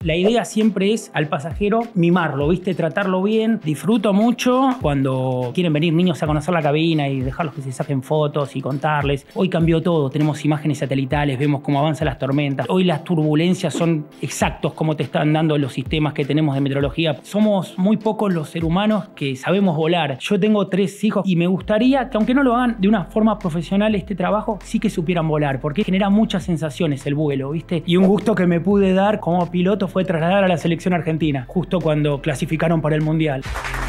La idea siempre es al pasajero mimarlo, ¿viste? Tratarlo bien. Disfruto mucho cuando quieren venir niños a conocer la cabina y dejarlos que se saquen fotos y contarles. Hoy cambió todo, tenemos imágenes satelitales, vemos cómo avanzan las tormentas. Hoy las turbulencias son exactos como te están dando los sistemas que tenemos de meteorología. Somos muy pocos los seres humanos que sabemos volar. Yo tengo 3 hijos y me gustaría que, aunque no lo hagan de una forma profesional este trabajo, sí que supieran volar, porque genera muchas sensaciones el vuelo, ¿viste? Y un gusto que me pude dar como piloto fue trasladar a la selección argentina, justo cuando clasificaron para el Mundial.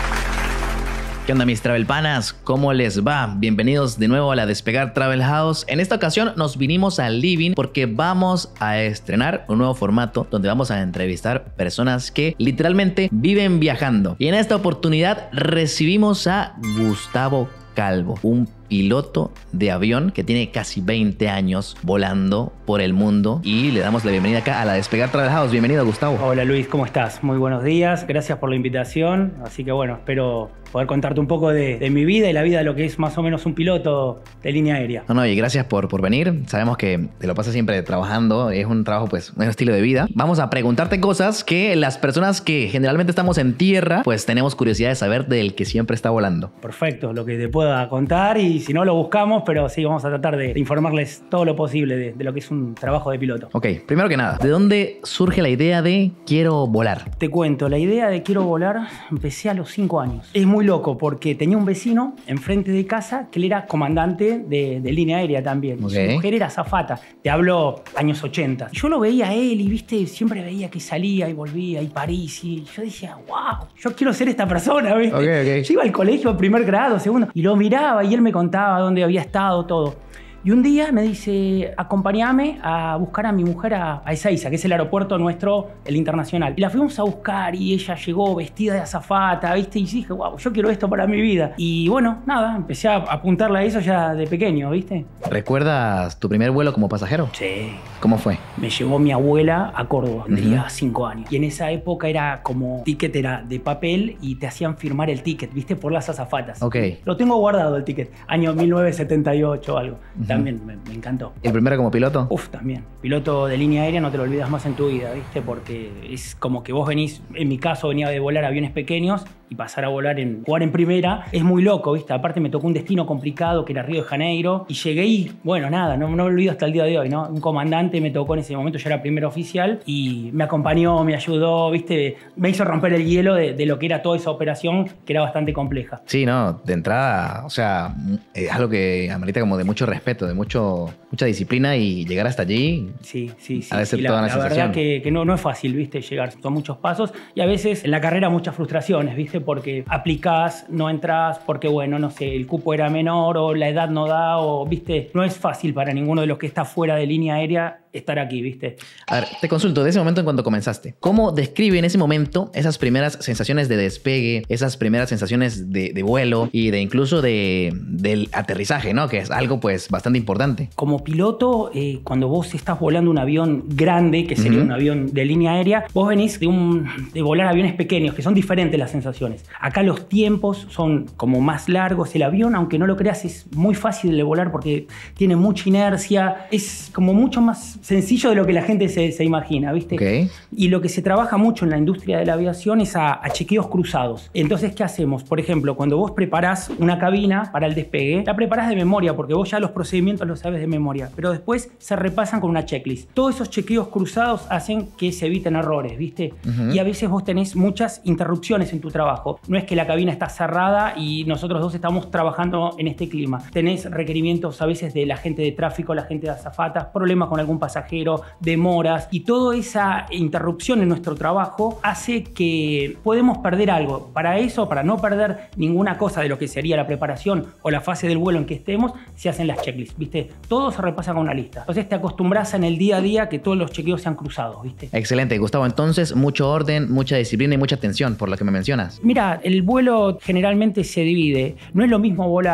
¿Qué onda, mis travel panas? ¿Cómo les va? Bienvenidos de nuevo a la Despegar Travel House. En esta ocasión nos vinimos al living porque vamos a estrenar un nuevo formato donde vamos a entrevistar personas que literalmente viven viajando. Y en esta oportunidad recibimos a Gustavo Calvo, un piloto de avión que tiene casi 20 años volando por el mundo, y le damos la bienvenida acá a la Despegar Travel House. Bienvenido, Gustavo. Hola, Luis, ¿cómo estás? Muy buenos días, gracias por la invitación. Así que bueno, espero poder contarte un poco de mi vida y la vida de lo que es más o menos un piloto de línea aérea. No, y gracias por venir. Sabemos que te lo pasas siempre trabajando, es un trabajo, pues, un estilo de vida. Vamos a preguntarte cosas que las personas que generalmente estamos en tierra, pues tenemos curiosidad de saber del que siempre está volando. Perfecto, lo que te pueda contar, y si no lo buscamos, pero sí, vamos a tratar de informarles todo lo posible de lo que es un trabajo de piloto. Ok, primero que nada, ¿de dónde surge la idea de quiero volar? Te cuento, la idea de quiero volar empecé a los 5 años. Es muy loco porque tenía un vecino enfrente de casa que él era comandante de línea aérea también. Okay. Su mujer era azafata, te hablo años 80. Yo lo veía a él y, viste, siempre veía que salía y volvía y París, y yo decía, wow, yo quiero ser esta persona, ¿viste? Okay. Yo iba al colegio, primer grado, segundo, y lo miraba y él me contaba dónde había estado, todo. Y un día me dice, acompáñame a buscar a mi mujer a Ezeiza, que es el aeropuerto nuestro, el internacional. Y la fuimos a buscar y ella llegó vestida de azafata, ¿viste? Y dije, wow, yo quiero esto para mi vida. Y bueno, nada, empecé a apuntarle a eso ya de pequeño, ¿viste? ¿Recuerdas tu primer vuelo como pasajero? Sí. ¿Cómo fue? Me llevó mi abuela a Córdoba, tenía 5 años. Y en esa época era como, ticket era de papel y te hacían firmar el ticket, ¿viste? Por las azafatas. Ok. Lo tengo guardado el ticket, año 1978 o algo. También me encantó. ¿El primero como piloto? Uf, también. Piloto de línea aérea no te lo olvidas más en tu vida, ¿viste? Porque es como que vos venís, en mi caso venía de volar aviones pequeños y pasar a volar jugar en primera es muy loco, ¿viste? Aparte me tocó un destino complicado que era Río de Janeiro y llegué y, bueno, nada, no me olvido hasta el día de hoy, ¿no? Un comandante me tocó en ese momento, yo era primer oficial y me acompañó, me ayudó, ¿viste? Me hizo romper el hielo de lo que era toda esa operación, que era bastante compleja. Sí, no, de entrada, o sea, es algo que amerita como de mucho respeto, de mucha disciplina, y llegar hasta allí. Sí. Ha de ser la toda una verdad sensación. que no es fácil, ¿viste? Llegar. Son muchos pasos y a veces en la carrera muchas frustraciones, ¿viste? Porque aplicás, no entras, porque, bueno, no sé, el cupo era menor o la edad no da, o, ¿viste? No es fácil para ninguno de los que está fuera de línea aérea estar aquí, ¿viste? A ver, te consulto, de ese momento en cuando comenzaste, ¿cómo describe en ese momento esas primeras sensaciones de despegue, esas primeras sensaciones de vuelo y de incluso del aterrizaje, ¿no? Que es algo, pues, bastante importante. Como piloto, cuando vos estás volando un avión grande, que sería un avión de línea aérea, vos venís de volar aviones pequeños, que son diferentes las sensaciones. Acá los tiempos son como más largos. El avión, aunque no lo creas, es muy fácil de volar porque tiene mucha inercia. Es como mucho más sencillo de lo que la gente se imagina, ¿viste? Okay. Y lo que se trabaja mucho en la industria de la aviación es a chequeos cruzados. Entonces, ¿qué hacemos? Por ejemplo, cuando vos preparás una cabina para el despegue, la preparás de memoria porque vos ya los procedimientos los sabes de memoria, pero después se repasan con una checklist. Todos esos chequeos cruzados hacen que se eviten errores, ¿viste? Y a veces vos tenés muchas interrupciones en tu trabajo. No es que la cabina está cerrada y nosotros dos estamos trabajando en este clima. Tenés requerimientos a veces de la gente de tráfico, la gente de azafatas, problemas con algún pasajero, demoras, y toda esa interrupción en nuestro trabajo hace que podemos perder algo. Para eso, para no perder ninguna cosa de lo que sería la preparación o la fase del vuelo en que estemos, se hacen las checklists, ¿viste? Todo se repasa con una lista. Entonces te acostumbras en el día a día que todos los chequeos sean cruzados, ¿viste? Excelente, Gustavo. Entonces, mucho orden, mucha disciplina y mucha atención, por lo que me mencionas. Mira, el vuelo generalmente se divide. No es lo mismo volar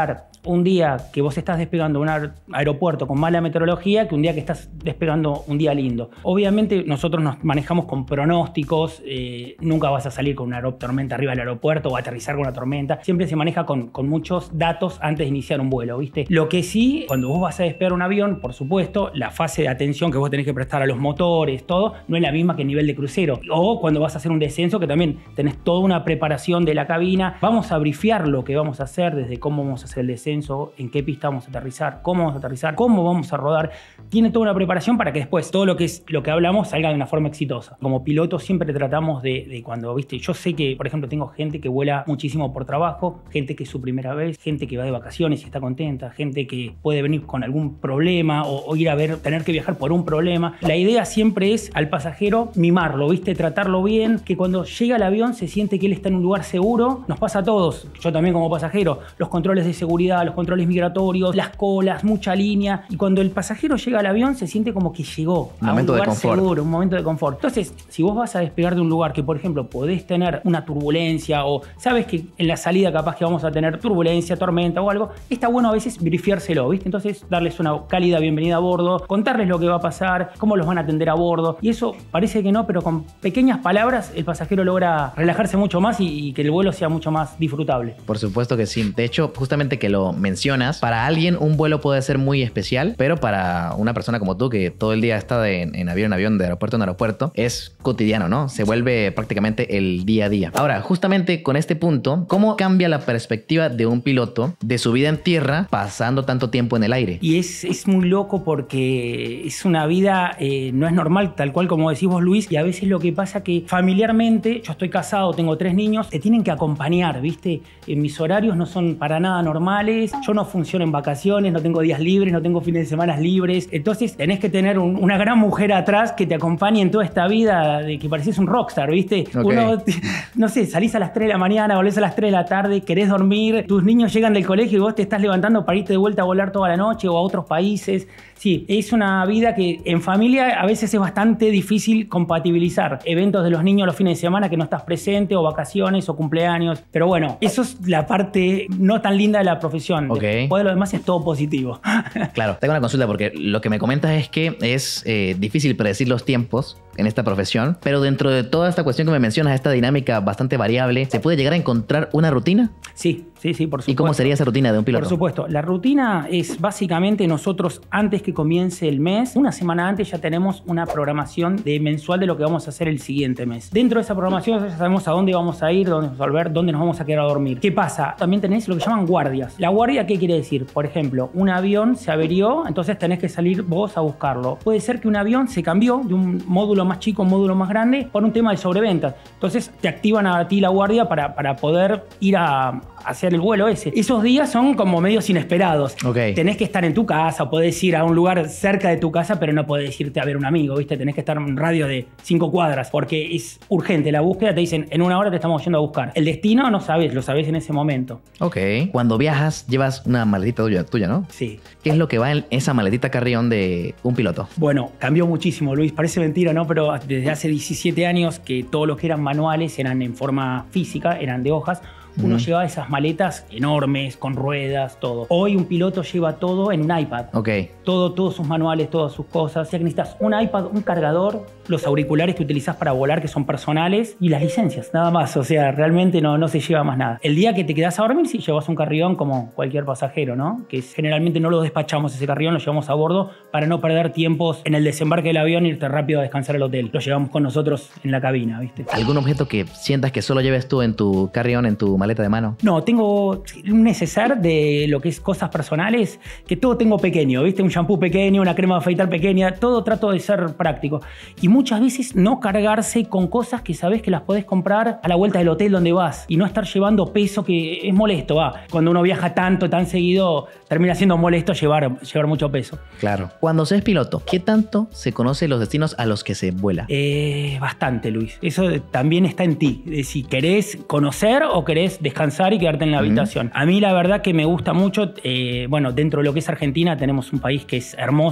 un día que vos estás despegando un aeropuerto con mala meteorología que un día que estás despegando un día lindo. Obviamente nosotros nos manejamos con pronósticos, nunca vas a salir con una tormenta arriba del aeropuerto o aterrizar con una tormenta. Siempre se maneja con muchos datos antes de iniciar un vuelo, ¿viste? Lo que sí, cuando vos vas a despegar un avión, por supuesto, la fase de atención que vos tenés que prestar a los motores, todo, no es la misma que el nivel de crucero. O cuando vas a hacer un descenso, que también tenés toda una preparación de la cabina. Vamos a brifear lo que vamos a hacer, desde cómo vamos a hacer el descenso, en qué pista vamos a aterrizar, cómo vamos a rodar. Tiene toda una preparación para que después todo lo que hablamos salga de una forma exitosa. Como piloto siempre tratamos de cuando, ¿viste? Yo sé que, por ejemplo, tengo gente que vuela muchísimo por trabajo, gente que es su primera vez, gente que va de vacaciones y está contenta, gente que puede venir con algún problema o ir a tener que viajar por un problema. La idea siempre es al pasajero mimarlo, ¿viste? Tratarlo bien, que cuando llega al avión se siente que él está en un lugar seguro. Nos pasa a todos, yo también como pasajero, los controles de seguridad, los controles migratorios, las colas, mucha línea. Y cuando el pasajero llega al avión se siente como que llegó a un lugar seguro, un momento de confort. Entonces, si vos vas a despegar de un lugar que, por ejemplo, podés tener una turbulencia o sabes que en la salida capaz que vamos a tener turbulencia, tormenta o algo, está bueno a veces brifiárselo, ¿viste? Entonces, darles una cálida bienvenida a bordo, contarles lo que va a pasar, cómo los van a atender a bordo. Y eso parece que no, pero con pequeñas palabras el pasajero logra relajarse mucho más y que el vuelo sea mucho más disfrutable. Por supuesto que sí. De hecho, justamente que lo mencionas, para alguien un vuelo puede ser muy especial, pero para una persona como tú que todo el día está en avión, de aeropuerto en aeropuerto, es cotidiano, ¿no? Se vuelve prácticamente el día a día. Ahora, justamente con este punto, ¿cómo cambia la perspectiva de un piloto de su vida en tierra pasando tanto tiempo en el aire? Y es muy loco porque es una vida, no es normal, tal cual como decís vos, Luis, y a veces lo que pasa que familiarmente, yo estoy casado, tengo 3 niños, te tienen que acompañar, ¿viste? Mis horarios no son para nada normales, yo no funciono en vacaciones, no tengo días libres, no tengo fines de semana libres, entonces tenés que tener una gran mujer atrás que te acompañe en toda esta vida de que pareces un rockstar, ¿viste? Okay. Uno, no sé, salís a las 3 de la mañana, volvés a las 3 de la tarde, querés dormir, tus niños llegan del colegio y vos te estás levantando para irte de vuelta a volar toda la noche o a otros países. Sí, es una vida que en familia a veces es bastante difícil compatibilizar. Eventos de los niños los fines de semana que no estás presente, o vacaciones, o cumpleaños. Pero bueno, eso es la parte no tan linda de la profesión. Okay. Después de lo demás es todo positivo. Claro, tengo una consulta porque lo que me comentas es que es difícil predecir los tiempos en esta profesión, pero dentro de toda esta cuestión que me mencionas, esta dinámica bastante variable, ¿se puede llegar a encontrar una rutina? Sí, por supuesto. ¿Y cómo sería esa rutina de un piloto? Por supuesto. La rutina es básicamente nosotros, antes que comience el mes, una semana antes ya tenemos una programación mensual de lo que vamos a hacer el siguiente mes. Dentro de esa programación ya sabemos a dónde vamos a ir, dónde vamos a volver, dónde nos vamos a quedar a dormir. ¿Qué pasa? También tenés lo que llaman guardias. ¿La guardia qué quiere decir? Por ejemplo, un avión se averió, entonces tenés que salir vos a buscarlo. Puede ser que un avión se cambió de un módulo más chico a un módulo más grande por un tema de sobreventas. Entonces te activan a ti la guardia para poder ir a hacer el vuelo ese. Esos días son como medios inesperados. Okay. Tenés que estar en tu casa, podés ir a un lugar cerca de tu casa, pero no podés irte a ver un amigo, ¿viste? Tenés que estar en un radio de 5 cuadras, porque es urgente la búsqueda. Te dicen, en 1 hora te estamos yendo a buscar. El destino no sabes, lo sabés en ese momento. Ok. Cuando viajas, llevas una maletita tuya, ¿no? Sí. ¿Qué es lo que va en esa maletita carry-on de un piloto? Bueno, cambió muchísimo, Luis. Parece mentira, ¿no? Pero desde hace 17 años que todos los que eran manuales eran en forma física, eran de hojas. Uno llevaba esas maletas enormes, con ruedas, todo. Hoy un piloto lleva todo en un iPad. Ok. Todos sus manuales, todas sus cosas. O sea que necesitas un iPad, un cargador, los auriculares que utilizás para volar, que son personales, y las licencias, nada más. O sea, realmente no se lleva más nada. El día que te quedás a dormir, sí, llevas un carrión como cualquier pasajero, ¿no? Que generalmente no lo despachamos ese carrión, lo llevamos a bordo para no perder tiempos en el desembarque del avión e irte rápido a descansar al hotel. Lo llevamos con nosotros en la cabina, ¿viste? ¿Algún objeto que sientas que solo lleves tú en tu carry-on, en tu maleta de mano? No, tengo un neceser de lo que es cosas personales, que todo tengo pequeño, ¿viste? Un shampoo pequeño, una crema de afeitar pequeña, todo trato de ser práctico. Y muchas veces no cargarse con cosas que sabés que las podés comprar a la vuelta del hotel donde vas y no estar llevando peso, que es molesto. Cuando uno viaja tanto, tan seguido, termina siendo molesto llevar mucho peso. Claro. Cuando se es piloto, ¿qué tanto se conoce los destinos a los que se vuela? Bastante, Luis. Eso también está en ti. Si querés conocer o querés descansar y quedarte en la habitación. A mí la verdad que me gusta mucho, bueno, dentro de lo que es Argentina tenemos un país que es hermoso, que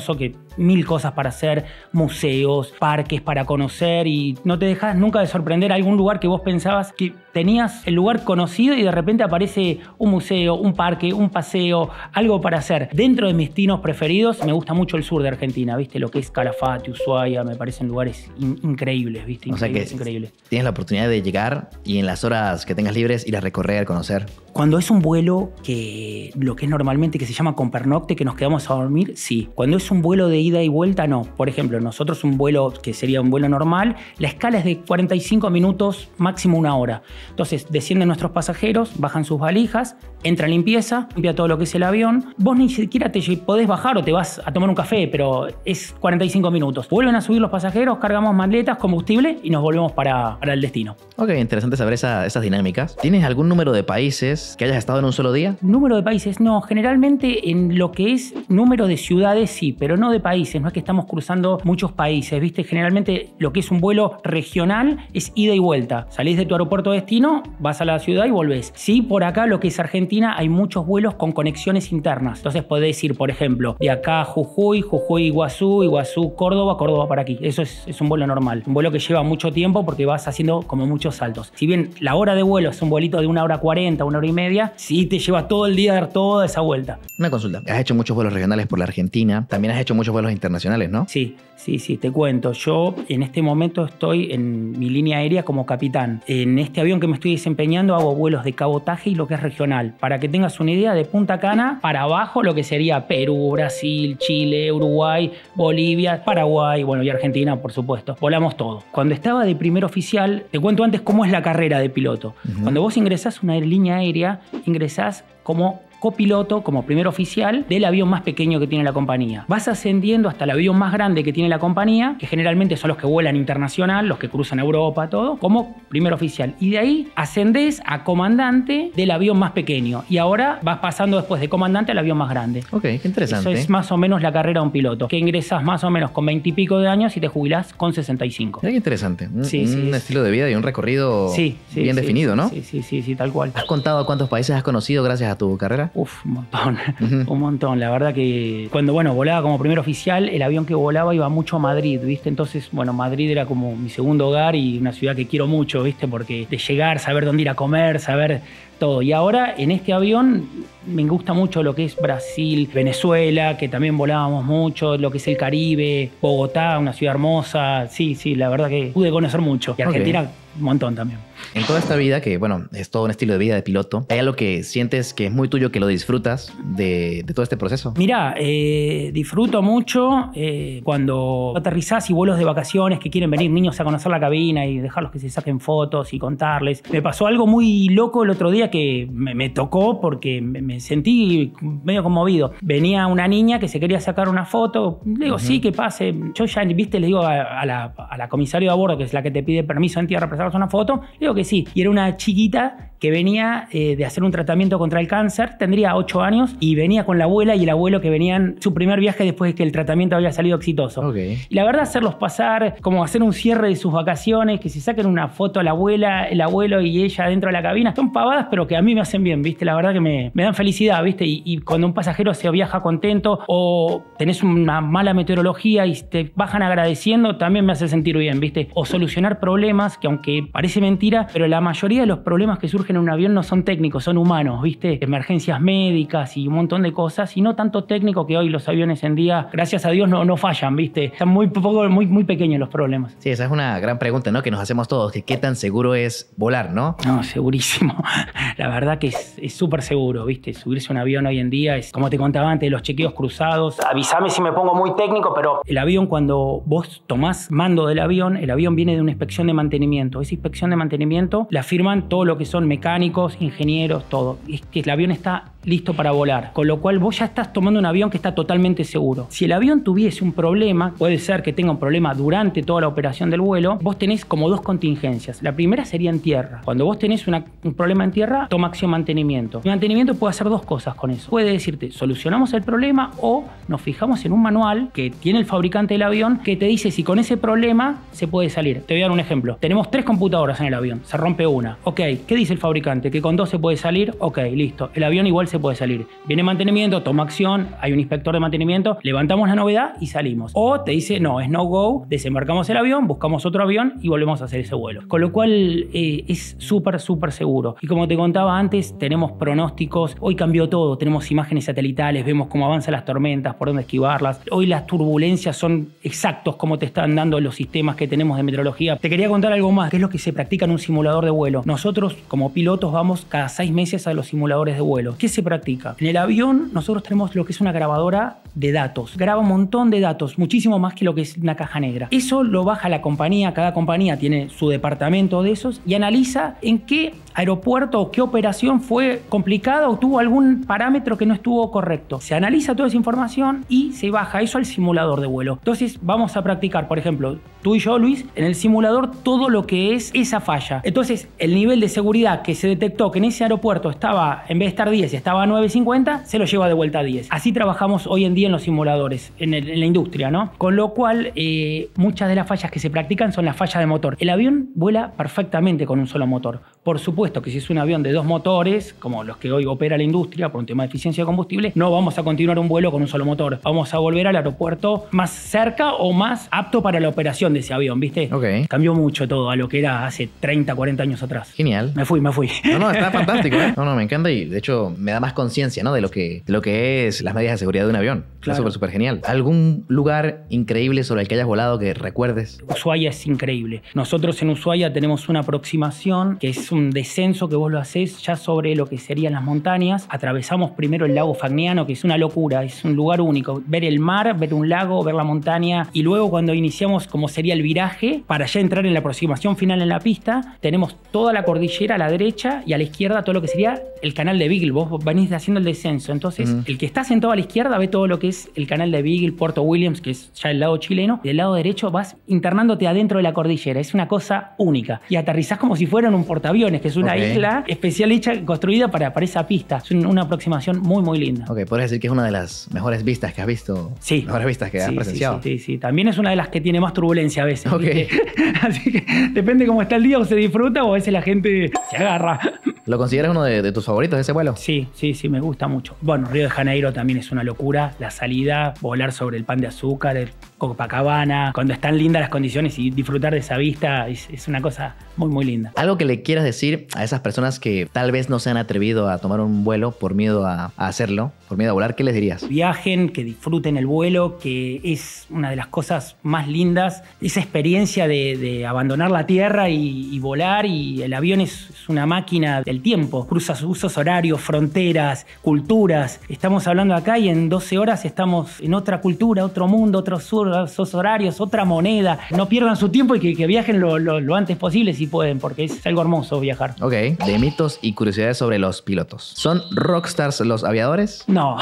1000 cosas para hacer, museos, parques para conocer y no te dejas nunca de sorprender algún lugar que vos pensabas que tenías el lugar conocido y de repente aparece un museo, un parque, un paseo, algo para hacer. Dentro de mis destinos preferidos me gusta mucho el sur de Argentina, ¿viste? Lo que es Calafate, Ushuaia, me parecen lugares increíbles, ¿viste? Increíbles. Tienes la oportunidad de llegar y en las horas que tengas libres ir a recorrer, conocer. Cuando es un vuelo que lo que es normalmente que se llama con pernocte, que nos quedamos a dormir, sí. Cuando es un vuelo de ida y vuelta, no. Por ejemplo, nosotros un vuelo que sería un vuelo normal, la escala es de 45 minutos, máximo 1 hora. Entonces descienden nuestros pasajeros, bajan sus valijas, entra limpieza, limpia todo lo que es el avión. Vos ni siquiera te podés bajar o te vas a tomar un café, pero es 45 minutos. Vuelven a subir los pasajeros, cargamos maletas, combustible y nos volvemos para el destino. Ok, interesante saber esas dinámicas. ¿Tienes algún número de países que hayas estado en un solo día? Número de países, no. Generalmente en lo que es número de ciudades, sí, pero no de países. No es que estamos cruzando muchos países, ¿viste? Generalmente lo que es un vuelo regional es ida y vuelta. Salís de tu aeropuerto de destino, vas a la ciudad y volvés. Sí, por acá lo que es Argentina hay muchos vuelos con conexiones internas. Entonces podés ir, por ejemplo, de acá a Jujuy, Iguazú, Córdoba, Córdoba para aquí. Eso es un vuelo normal. Un vuelo que lleva mucho tiempo porque vas haciendo como muchos saltos. Si bien la hora de vuelo es un vuelito de 1 hora 40, 1 hora y media, sí te lleva todo el día a dar toda esa vuelta. Una consulta. Has hecho muchos vuelos regionales por la Argentina. También has hecho muchos vuelos internacionales, ¿no? Sí, te cuento. Yo en este momento estoy en mi línea aérea como capitán. En este avión que me estoy desempeñando hago vuelos de cabotaje y lo que es regional. Para que tengas una idea, de Punta Cana para abajo lo que sería Perú, Brasil, Chile, Uruguay, Bolivia, Paraguay, bueno, y Argentina, por supuesto. Volamos todo. Cuando estaba de primer oficial, te cuento antes cómo es la carrera de piloto. Cuando vos ingresás a una línea aérea, ingresás como copiloto, como primer oficial del avión más pequeño que tiene la compañía. Vas ascendiendo hasta el avión más grande que tiene la compañía, que generalmente son los que vuelan internacional, los que cruzan Europa, todo, como primer oficial. Y de ahí ascendés a comandante del avión más pequeño. Y ahora vas pasando después de comandante al avión más grande. Ok, qué interesante. Eso es más o menos la carrera de un piloto, que ingresas más o menos con 20 y pico de años y te jubilás con 65. Qué interesante. Un estilo de vida y un recorrido bien definido, ¿no? Sí, tal cual. ¿Has contado cuántos países has conocido gracias a tu carrera? Uf, un montón, un montón. La verdad que cuando, volaba como primer oficial, el avión que volaba iba mucho a Madrid, ¿viste? Entonces, Madrid era como mi segundo hogar y una ciudad que quiero mucho, ¿viste? Porque de llegar, saber dónde ir a comer, saber todo. Y ahora en este avión me gusta mucho lo que es Brasil, Venezuela, que también volábamos mucho, lo que es el Caribe, Bogotá, una ciudad hermosa. Sí, la verdad que pude conocer mucho. Y Argentina, un montón también. En toda esta vida, que es todo un estilo de vida de piloto, ¿hay algo que sientes que es muy tuyo, que lo disfrutas de todo este proceso? Mirá, disfruto mucho cuando aterrizás y vuelos de vacaciones que quieren venir niños a conocer la cabina y dejarlos que se saquen fotos y contarles. Me pasó algo muy loco el otro día que me tocó porque me sentí medio conmovido. Venía una niña que se quería sacar una foto. Le digo, sí, que pase. Yo ya, viste, le digo a la comisario de a bordo, que es la que te pide permiso en tierra para sacarse una foto. Le digo que sí. Y era una chiquita que venía de hacer un tratamiento contra el cáncer, tendría 8 años, y venía con la abuela y el abuelo que venían su primer viaje después de que el tratamiento había salido exitoso. Y la verdad, hacerlos pasar, como hacer un cierre de sus vacaciones, que se saquen una foto a la abuela, el abuelo y ella dentro de la cabina, son pavadas, pero que a mí me hacen bien, ¿viste? La verdad que me dan felicidad, ¿viste? Y cuando un pasajero se viaja contento o tenés una mala meteorología y te bajan agradeciendo, también me hace sentir bien, ¿viste? O solucionar problemas, que aunque parece mentira, pero la mayoría de los problemas que surgen en un avión no son técnicos, son humanos, ¿viste? Emergencias médicas y un montón de cosas, y no tanto técnico, que hoy los aviones en día, gracias a Dios, no fallan, ¿viste? Están muy pequeños los problemas. Sí, esa es una gran pregunta, ¿no? Que nos hacemos todos, que qué tan seguro es volar, ¿no? No, segurísimo. La verdad que es súper seguro, ¿viste? Subirse a un avión hoy en día es, como te contaba antes, los chequeos cruzados. Avísame si me pongo muy técnico, pero el avión, cuando vos tomás mando del avión, el avión viene de una inspección de mantenimiento. Esa inspección de mantenimiento la firman todo lo que son mecánicos, ingenieros, todo. Es que el avión está listo para volar, con lo cual vos ya estás tomando un avión que está totalmente seguro. Si el avión tuviese un problema, puede ser que tenga un problema durante toda la operación del vuelo, vos tenés como dos contingencias. La primera sería en tierra. Cuando vos tenés un problema en tierra, toma acción mantenimiento. El mantenimiento puede hacer dos cosas con eso. Puede decirte, solucionamos el problema, o nos fijamos en un manual que tiene el fabricante del avión que te dice si con ese problema se puede salir. Te voy a dar un ejemplo. Tenemos 3 computadoras en el avión, se rompe una. Ok, ¿qué dice el fabricante? ¿Que con 2 se puede salir? Ok, listo. El avión igual se puede salir. Viene mantenimiento, toma acción, hay un inspector de mantenimiento, levantamos la novedad y salimos. O te dice, no, es no go, desembarcamos el avión, buscamos otro avión y volvemos a hacer ese vuelo. Con lo cual es súper seguro. Y como te contaba antes, tenemos pronósticos. Hoy cambió todo, tenemos imágenes satelitales, vemos cómo avanzan las tormentas, por dónde esquivarlas. Hoy las turbulencias son exactos como te están dando los sistemas que tenemos de meteorología. Te quería contar algo más, que es lo que se practica en un simulador de vuelo. Nosotros, como pilotos, vamos cada 6 meses a los simuladores de vuelo. ¿Qué se practica? En el avión, nosotros tenemos lo que es una grabadora de datos. Graba un montón de datos, muchísimo más que lo que es una caja negra. Eso lo baja la compañía, cada compañía tiene su departamento de esos y analiza en qué aeropuerto o qué operación fue complicada o tuvo algún parámetro que no estuvo correcto. Se analiza toda esa información y se baja eso al simulador de vuelo. Entonces vamos a practicar, por ejemplo, tú y yo, Luis, en el simulador todo lo que es esa falla. Entonces el nivel de seguridad que se detectó que en ese aeropuerto estaba, en vez de estar 10, estaba a 9.50, se lo lleva de vuelta a 10. Así trabajamos hoy en día en los simuladores, en la industria, ¿no? Con lo cual, muchas de las fallas que se practican son las fallas de motor. El avión vuela perfectamente con un solo motor. Por supuesto que si es un avión de 2 motores, como los que hoy opera la industria por un tema de eficiencia de combustible, no vamos a continuar un vuelo con un solo motor. Vamos a volver al aeropuerto más cerca o más apto para la operación de ese avión, ¿viste? Ok. Cambió mucho todo a lo que era hace 30, 40 años atrás. Genial. Me fui. No, está fantástico, ¿eh? No, me encanta y de hecho me da más conciencia, ¿no? De lo que es las medidas de seguridad de un avión. Claro. Está súper genial. ¿Algún lugar increíble sobre el que hayas volado que recuerdes? Ushuaia es increíble. Nosotros en Ushuaia tenemos una aproximación que es un descenso que vos lo hacés ya sobre lo que serían las montañas. Atravesamos primero el lago Fagnano, que es una locura, es un lugar único. Ver el mar, ver un lago, ver la montaña y luego cuando iniciamos como sería el viraje, para ya entrar en la aproximación final en la pista, tenemos toda la cordillera a la derecha y a la izquierda todo lo que sería el canal de Beagle. Vos venís haciendo el descenso. Entonces, el que está sentado a la izquierda ve todo lo que es el canal de Beagle, Puerto Williams, que es ya el lado chileno. Y del lado derecho vas internándote adentro de la cordillera. Es una cosa única. Y aterrizás como si fuera en un portaaviones, que es una isla especial hecha, construida para esa pista. Es una aproximación muy linda. Ok, podrías decir que es una de las mejores vistas que has visto. Sí. Mejores vistas que has presenciado. Sí. También es una de las que tiene más turbulencia a veces. Ok. Así que depende cómo está el día, o se disfruta o a veces la gente se agarra. ¿Lo consideras uno de tus favoritos de ese vuelo? Sí, me gusta mucho. Bueno, Río de Janeiro también es una locura. La salida, volar sobre el Pan de Azúcar, el Copacabana, cuando están lindas las condiciones y disfrutar de esa vista es una cosa muy linda. Algo que le quieras decir a esas personas que tal vez no se han atrevido a tomar un vuelo por miedo a hacerlo, por miedo a volar, ¿qué les dirías? Viajen, que disfruten el vuelo, que es una de las cosas más lindas. Esa experiencia de abandonar la tierra y volar, y el avión es una máquina del tiempo. Cruza usos horarios, fronteras, culturas. Estamos hablando acá y en 12 horas estamos en otra cultura, otro mundo, otros horarios, otra moneda. No pierdan su tiempo y que viajen lo antes posible si pueden, porque es algo hermoso viajar. Ok, de mitos y curiosidades sobre los pilotos. ¿Son rockstars los aviadores? No,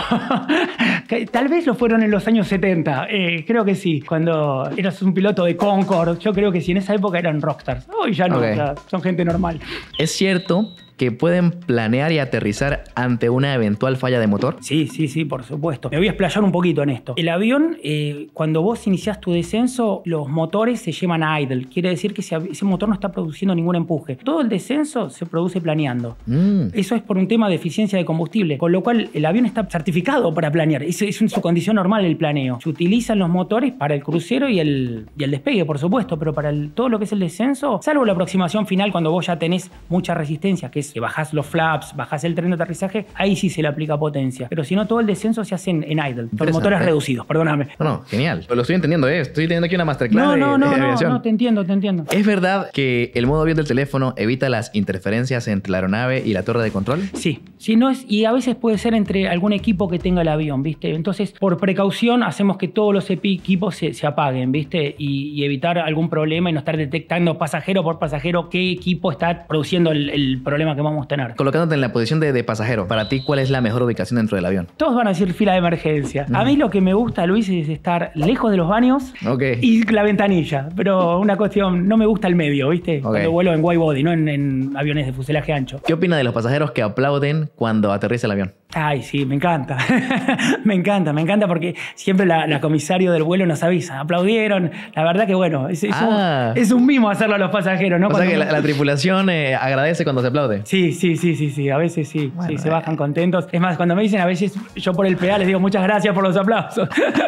tal vez lo fueron en los años 70, creo que sí, cuando eras un piloto de Concorde, yo creo que sí, en esa época eran rockstars. Hoy ya no, ya son gente normal. ¿Es cierto que pueden planear y aterrizar ante una eventual falla de motor? Sí, por supuesto. Me voy a explayar un poquito en esto. El avión, cuando vos iniciás tu descenso, los motores se llaman idle. Quiere decir que ese motor no está produciendo ningún empuje. Todo el descenso se produce planeando. Eso es por un tema de eficiencia de combustible, con lo cual el avión está certificado para planear. Es su condición normal el planeo. Se utilizan los motores para el crucero y el despegue, por supuesto, pero para todo lo que es el descenso, salvo la aproximación final cuando vos ya tenés mucha resistencia, que es que bajás los flaps, bajás el tren de aterrizaje, ahí sí se le aplica potencia. Pero si no, todo el descenso se hace en idle, con motores reducidos, perdóname. No, genial. Lo estoy entendiendo, Estoy teniendo aquí una masterclass de aviación. No, te entiendo. ¿Es verdad que el modo avión del teléfono evita las interferencias entre la aeronave y la torre de control? Sí, no es, y a veces puede ser entre algún equipo que tenga el avión, ¿viste? Entonces, por precaución, hacemos que todos los equipos se apaguen, ¿viste? Y evitar algún problema y no estar detectando pasajero por pasajero qué equipo está produciendo el problema que vamos a tener. Colocándote en la posición de pasajero, para ti, ¿cuál es la mejor ubicación dentro del avión? Todos van a decir fila de emergencia. A mí lo que me gusta, Luis, es estar lejos de los baños y la ventanilla. Pero una cuestión, no me gusta el medio, ¿viste? Cuando vuelo en wide body, no en aviones de fuselaje ancho. ¿Qué opina de los pasajeros que aplauden cuando aterriza el avión? Ay, sí, me encanta. Me encanta porque siempre la comisario del vuelo nos avisa. Aplaudieron. La verdad que bueno, es un mimo hacerlo a los pasajeros, ¿no? O sea que la tripulación agradece cuando se aplaude. Sí. A veces sí. Bueno, sí, se bajan contentos. Es más, cuando me dicen a veces, yo por el PA les digo muchas gracias por los aplausos.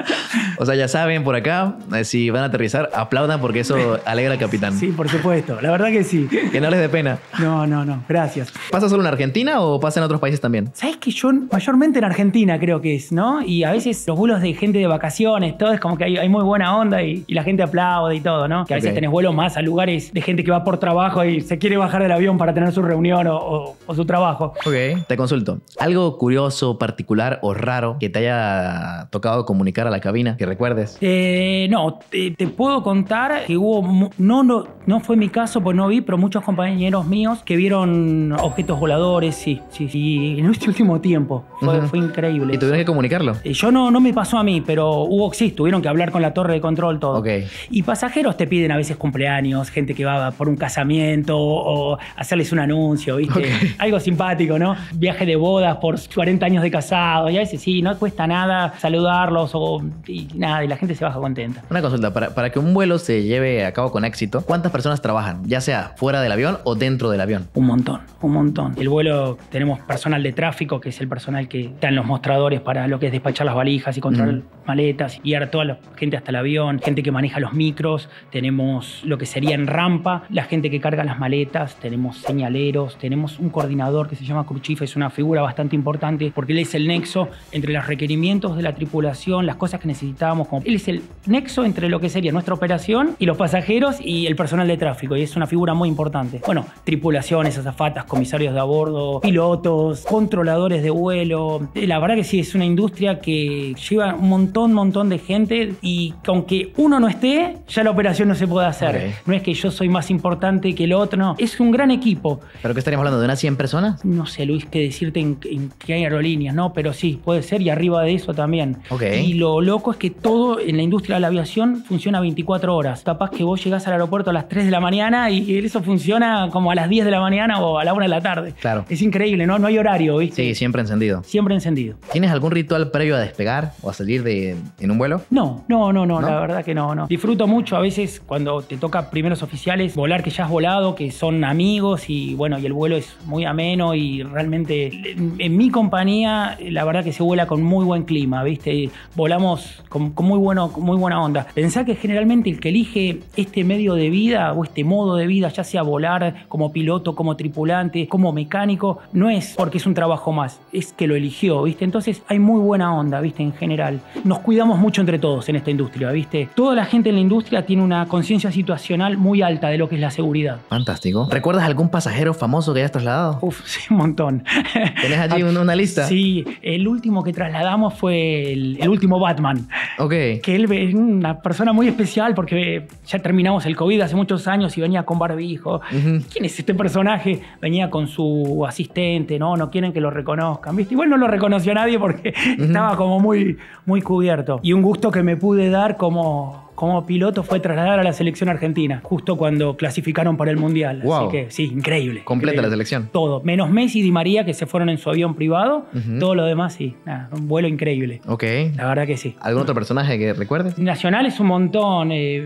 O sea, ya saben por acá, si van a aterrizar, aplaudan porque eso alegra al capitán. Sí, por supuesto. La verdad que sí. Que no les dé pena. No. Gracias. ¿Pasa solo en Argentina o pasa en otros países también? ¿Sabes que yo mayormente en Argentina creo que es, ¿no? Y a veces los vuelos de gente de vacaciones, todo es como que hay muy buena onda y la gente aplaude y todo, ¿no? Que a veces tenés vuelos más a lugares de gente que va por trabajo y se quiere bajar del avión para tener su reunión o su trabajo. Ok, te consulto. ¿Algo curioso, particular o raro que te haya tocado comunicar a la cabina que recuerdes? No, te puedo contar que hubo, no fue mi caso, pues no vi, pero muchos compañeros míos que vieron objetos voladores, sí, en este último tiempo. Fue increíble. ¿Y tuvieron que comunicarlo? Yo no me pasó a mí, pero tuvieron que hablar con la torre de control, todo. Ok. Y pasajeros te piden a veces cumpleaños, gente que va por un casamiento o hacerles un anuncio, ¿viste? Okay. Algo simpático, ¿no? Viaje de bodas por 40 años de casado, y a veces sí, no cuesta nada saludarlos y la gente se baja contenta. Una consulta, para que un vuelo se lleve a cabo con éxito, ¿cuántas personas trabajan? Ya sea fuera del avión o dentro del avión. Un montón. El vuelo, tenemos personal de tráfico, que es el personal que está en los mostradores para lo que es despachar las valijas y controlar maletas, y guiar a toda la gente hasta el avión, gente que maneja los micros, tenemos lo que sería en rampa, la gente que carga las maletas, tenemos señaleros, tenemos un coordinador que se llama crew chief, es una figura bastante importante porque él es el nexo entre los requerimientos de la tripulación, las cosas que necesitábamos, él es el nexo entre lo que sería nuestra operación y los pasajeros y el personal de tráfico, y es una figura muy importante. Bueno, tripulaciones, azafatas, comisarios de a bordo, pilotos, controladores de vuelo. La verdad que sí, es una industria que lleva un montón de gente, y aunque uno no esté, ya la operación no se puede hacer. Okay. No es que yo soy más importante que el otro, no. Es un gran equipo. ¿Pero qué estaríamos hablando? ¿De unas 100 personas? No sé, Luis, qué decirte en qué hay aerolíneas, ¿no? Pero sí, puede ser, y arriba de eso también. Okay. Y lo loco es que todo en la industria de la aviación funciona 24 horas. Capaz que vos llegás al aeropuerto a las 3 de la mañana y eso funciona como a las 10 de la mañana o a la 1 de la tarde. Claro. Es increíble, ¿no? No hay horario, ¿viste? Sí, siempre encendido. Siempre encendido. ¿Tienes algún ritual previo a despegar o a salir en un vuelo? No, la verdad que no. Disfruto mucho a veces cuando te toca primeros oficiales volar, que ya has volado, que son amigos y bueno, y el vuelo es muy ameno, y realmente en mi compañía la verdad que se vuela con muy buen clima, ¿viste? Volamos con muy buena onda. Pensá que generalmente el que elige este medio de vida o este modo de vida, ya sea volar como piloto, como tripulante, como mecánico, no es porque es un trabajo más, es que lo eligió, ¿viste? Entonces hay muy buena onda, ¿viste? En general. Nos cuidamos mucho entre todos en esta industria, ¿viste? Toda la gente en la industria tiene una conciencia situacional muy alta de lo que es la seguridad. Fantástico. ¿Recuerdas algún pasajero famoso que hayas trasladado? Sí, un montón. ¿Tenés allí una lista? Sí, el último que trasladamos fue el último Batman. Ok. Que él es una persona muy especial porque ya terminamos el COVID hace muchos años y venía con barbijo. ¿Quién es este personaje? Venía con su asistente, no quieren que lo reconozcan, ¿viste? Igual no lo reconoció nadie porque estaba como muy cubierto. Y un gusto que me pude dar como piloto fue trasladar a la selección argentina, justo cuando clasificaron para el Mundial. Wow. Así que sí, increíble. Completa increíble. La selección. Todo, menos Messi y Di María, que se fueron en su avión privado. Todo lo demás sí, un vuelo increíble. Ok. La verdad que sí. ¿Algún otro personaje que recuerdes? Nacionales un montón,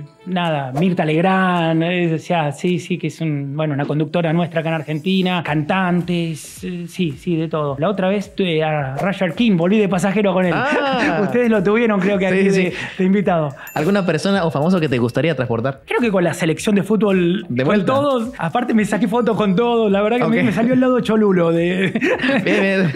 Mirta Legrand, sí, que es una conductora nuestra acá en Argentina, cantantes, sí, de todo. La otra vez tuve a Roger King, volví de pasajero con él. Ustedes lo tuvieron, creo que aquí de invitado. ¿Alguna persona o famoso que te gustaría transportar? Creo que con la selección de fútbol, con todos. Aparte me saqué fotos con todos, la verdad que me salió el lado cholulo de... Bien.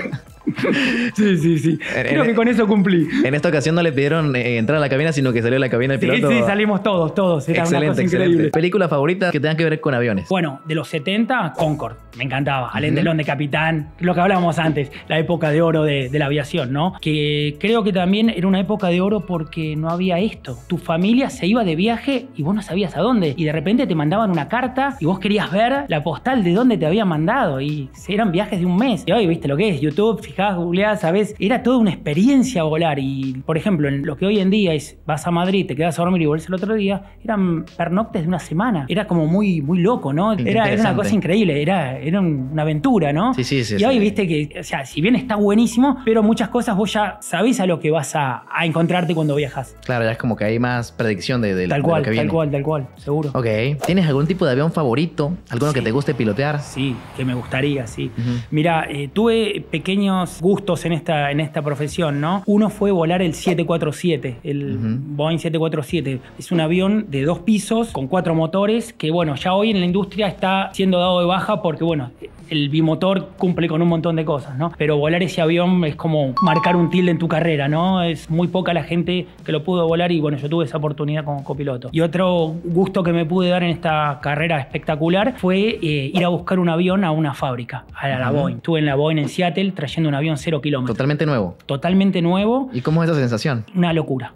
Sí. Creo que con eso cumplí. En esta ocasión no le pidieron entrar a la cabina, sino que salió la cabina del piloto. Sí, salimos todos. Era una cosa increíble. ¿Película favorita que tenga que ver con aviones? Bueno, de los 70, Concorde. Me encantaba. Alain Delon de capitán. Lo que hablábamos antes, la época de oro de la aviación, ¿no? Que creo que también era una época de oro porque no había esto. Tu familia se iba de viaje y vos no sabías a dónde. Y de repente te mandaban una carta y vos querías ver la postal de dónde te habían mandado. Y eran viajes de un mes. Y hoy, ¿viste lo que es? YouTube, fíjate fijás, googleás, sabés. Era toda una experiencia volar. Y, por ejemplo, en lo que hoy en día es, vas a Madrid, te quedas a dormir y volvés el otro día, eran pernoctes de una semana. Era como muy, muy loco, ¿no? Era una cosa increíble, era una aventura, ¿no? Sí. Y hoy viste que, o sea, si bien está buenísimo, pero muchas cosas vos ya sabés a lo que vas a encontrarte cuando viajas. Claro, ya es como que hay más predicción de lo que viene. Tal cual, seguro. Ok. ¿Tienes algún tipo de avión favorito? ¿Alguno que te guste pilotear? Sí, que me gustaría, sí. Mira, tuve pequeños gustos en esta profesión, ¿no? Uno fue volar el 747, el Boeing 747. Es un avión de 2 pisos con 4 motores que, bueno, ya hoy en la industria está siendo dado de baja porque, bueno, el bimotor cumple con un montón de cosas, ¿no? Pero volar ese avión es como marcar un tilde en tu carrera, ¿no? Es muy poca la gente que lo pudo volar y, bueno, yo tuve esa oportunidad como copiloto. Y otro gusto que me pude dar en esta carrera espectacular fue ir a buscar un avión a una fábrica, a la Boeing. Estuve en la Boeing en Seattle trayendo un avión 0 kilómetros. Totalmente nuevo. Totalmente nuevo. ¿Y cómo es esa sensación? Una locura.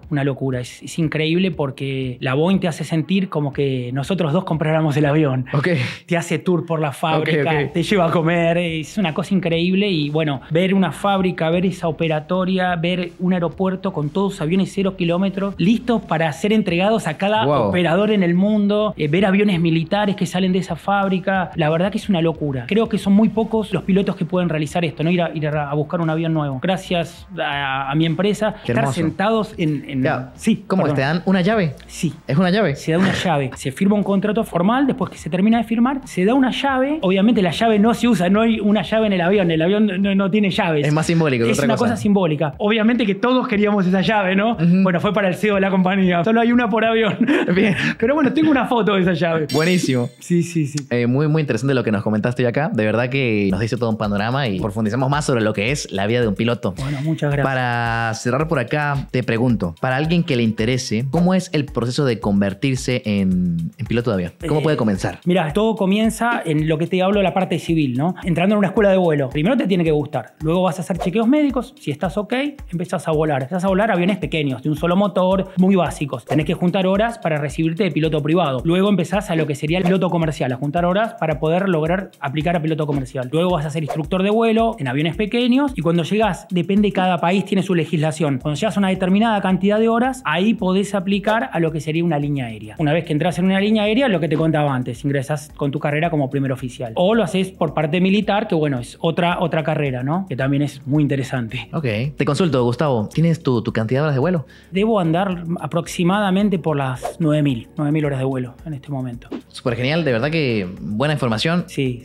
Es increíble porque la Boeing te hace sentir como que nosotros dos compráramos el avión. Ok. Te hace tour por la fábrica, te lleva a comer, es una cosa increíble y bueno, ver una fábrica, ver esa operatoria, ver un aeropuerto con todos aviones 0 kilómetros listos para ser entregados a cada operador en el mundo, ver aviones militares que salen de esa fábrica, la verdad que es una locura. Creo que son muy pocos los pilotos que pueden realizar esto, ¿no? Ir a buscar un avión nuevo. Gracias a mi empresa, estar sentados en sí, ¿cómo te dan una llave? Sí. ¿Es una llave? Se da una llave. Se firma un contrato formal, después que se termina de firmar, se da una llave. Obviamente la llave no se usa, no hay una llave en el avión no tiene llaves. Es más simbólico que es otra una cosa simbólica. Obviamente que todos queríamos esa llave, ¿no? Bueno, fue para el CEO de la compañía. Solo hay una por avión. Bien. Pero bueno, tengo una foto de esa llave. Buenísimo. Sí. Muy, muy interesante lo que nos comentaste hoy acá. De verdad que nos dice todo un panorama y profundizamos más sobre lo que es la vida de un piloto. Bueno, muchas gracias. Para cerrar por acá, te pregunto, para alguien que le interese, ¿cómo es el proceso de convertirse en piloto de avión? ¿Cómo puede comenzar? Mira, todo comienza en lo que te hablo, la parte civil, ¿no? Entrando en una escuela de vuelo. Primero te tiene que gustar. Luego vas a hacer chequeos médicos. Si estás ok, empezás a volar. Empezás a volar aviones pequeños, de un solo motor, muy básicos. Tenés que juntar horas para recibirte de piloto privado. Luego empezás a lo que sería el piloto comercial, a juntar horas para poder lograr aplicar a piloto comercial. Luego vas a ser instructor de vuelo en aviones pequeños y cuando llegás, depende, cada país tiene su legislación. Cuando llegas a una determinada cantidad de horas, ahí podés aplicar a lo que sería una línea aérea. Una vez que entras en una línea aérea, lo que te contaba antes, ingresás con tu carrera como primer oficial. O lo haces por parte militar, que bueno, es otra carrera, ¿no? Que también es muy interesante. Ok. Te consulto, Gustavo, ¿tienes tu cantidad de horas de vuelo? Debo andar aproximadamente por las 9.000 horas de vuelo en este momento. Súper genial, de verdad que buena información. Sí.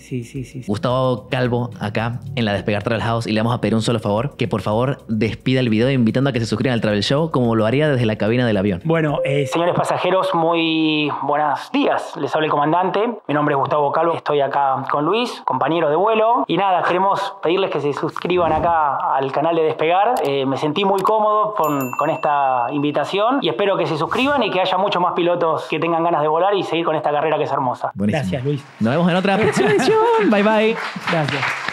Gustavo Calvo, acá en la Despegar Travel House, y le vamos a pedir un solo favor, que por favor despida el video invitando a que se suscriban al Travel Show como lo haría desde la cabina del avión. Bueno, señores pasajeros, muy buenos días. Les habla el comandante. Mi nombre es Gustavo Calvo, estoy acá con Luis, compañero de vuelo. Y nada, queremos pedirles que se suscriban acá al canal de Despegar. Me sentí muy cómodo con esta invitación y espero que se suscriban y que haya muchos más pilotos que tengan ganas de volar y seguir con esta carrera que es hermosa. Buenísimo. Gracias, Luis. Nos vemos en otra próxima edición. Bye, bye. Gracias.